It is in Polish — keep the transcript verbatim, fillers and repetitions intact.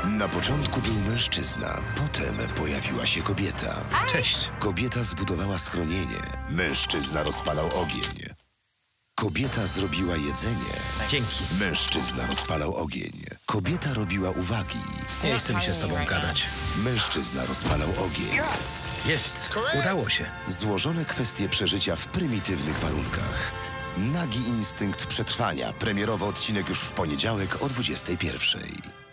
Na początku był mężczyzna, potem pojawiła się kobieta. Cześć. Kobieta zbudowała schronienie, mężczyzna rozpalał ogień. Kobieta zrobiła jedzenie. Dzięki. Mężczyzna rozpalał ogień. Kobieta robiła uwagi. Nie chce mi się z tobą gadać. Mężczyzna rozpalał ogień. Jest. Udało się. Złożone kwestie przeżycia w prymitywnych warunkach. Nagi instynkt przetrwania. Premierowy odcinek już w poniedziałek o dwudziestej pierwszej.